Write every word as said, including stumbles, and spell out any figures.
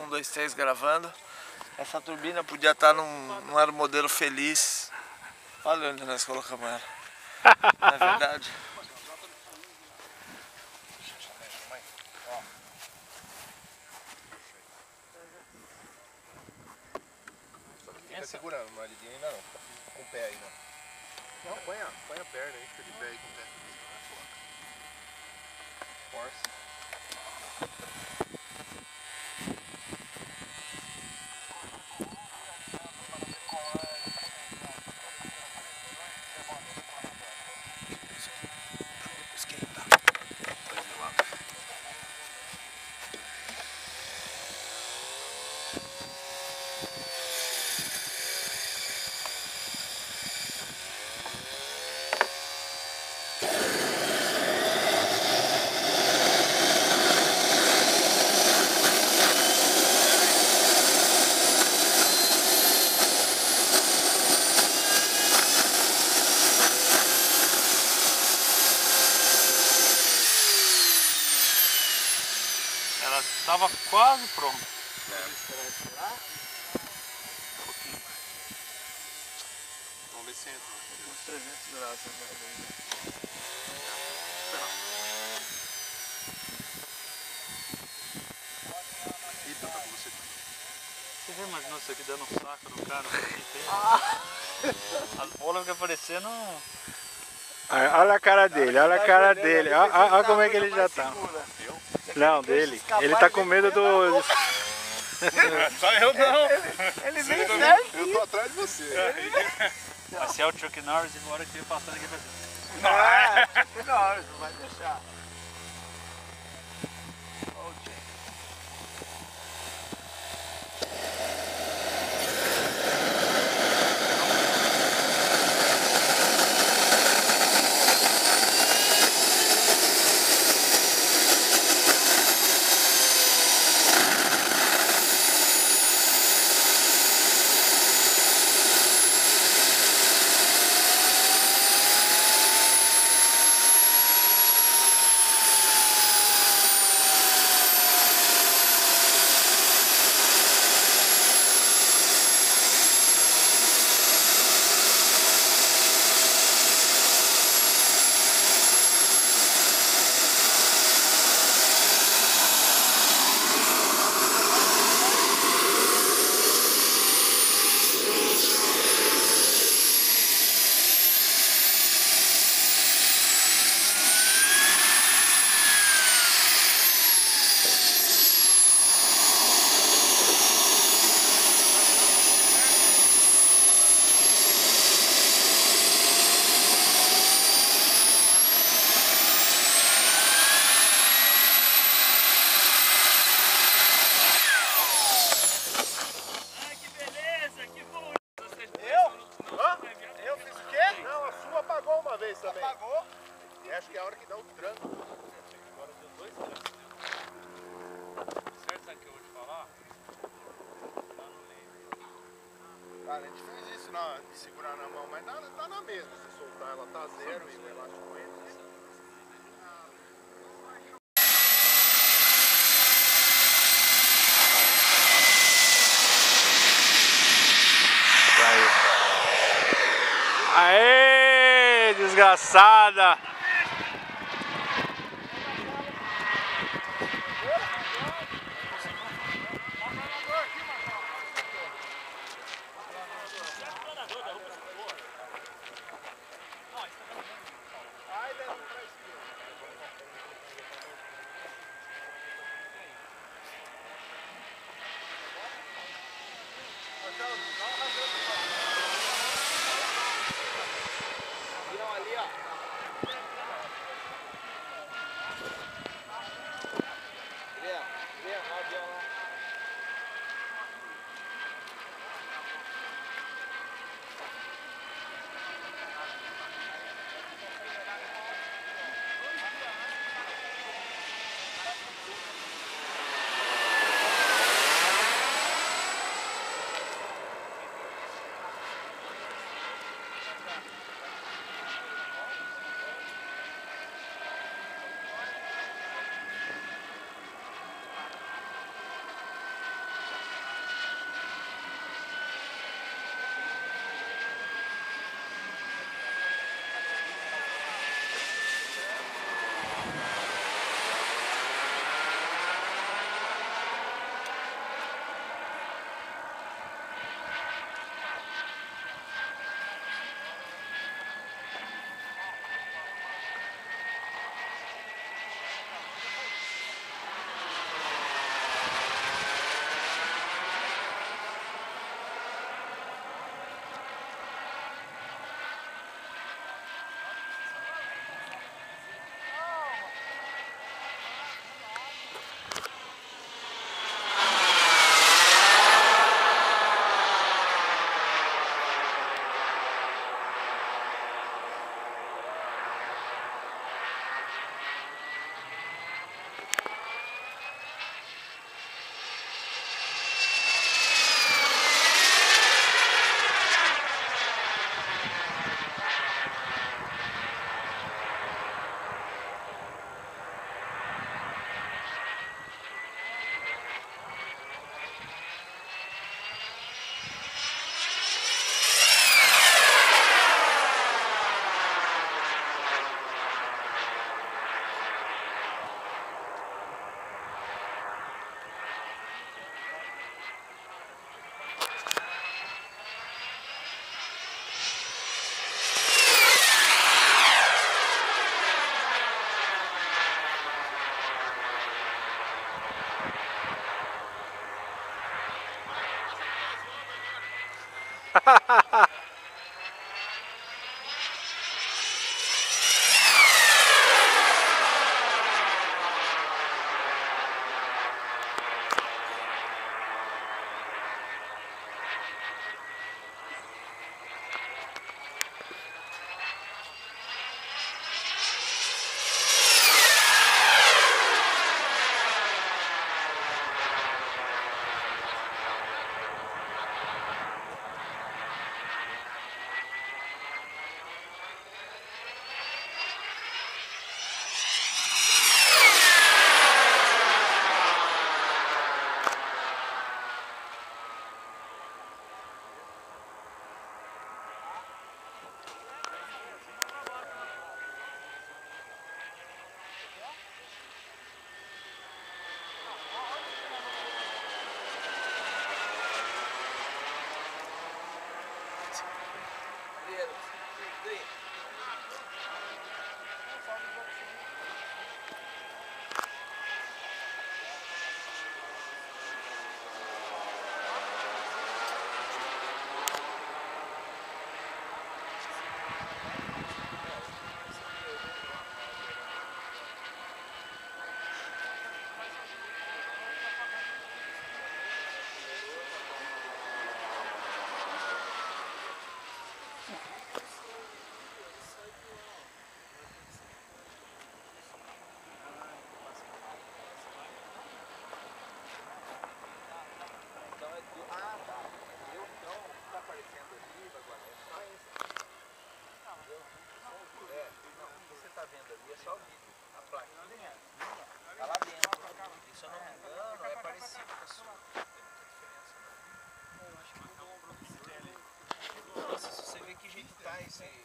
Um, dois, três, gravando. Essa turbina podia estar num, num aeromodelo feliz. Olha onde nós colocamos ela. Não é verdade? Fica segurando, não é ali ainda não. Com o pé aí, não. Não, põe a, põe a perna aí, fica de pé aí com o pé. Força. Ela estava quase pronta. É. Um pouquinho. Vamos ver se entra. Uns trezentos graus agora. Eita, tá com você. Você já imaginou isso aqui dando um saco no cara? Ah. A bola fica parecendo... Olha a cara dele, olha a cara dele, olha, olha como é que ele já tá. Não, dele. Ele tá com medo do... Só eu não. Ele vem certo. Eu tô atrás de você. Vai ser o Chuck Norris e agora que ele passando aqui pra cima. Não é, Chuck Norris, não vai deixar. Apagou uma vez também. Apagou? E acho que é a hora que dá o tranco. Agora deu dois trancos. Certo, sabe o que eu vou te falar? Lá no meio. Cara, a gente fez isso na, de segurar na mão, mas dá, dá na mesma. Se soltar ela tá zero e o elástico entra. Aê, desgraçada! É só o vídeo, a plaquinha tá lá dentro. E se eu não me engano, é parecido com a sua. Não tem muita diferença, não. Eu acho que mudou um pouquinho ali. Nossa, se você ver que jeito tá esse.